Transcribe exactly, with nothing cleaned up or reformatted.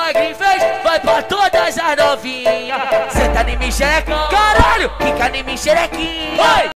magrinho fez, vai pra todas as novinhas. Senta em mim, xerecão, caralho, fica em mim, xerequinha.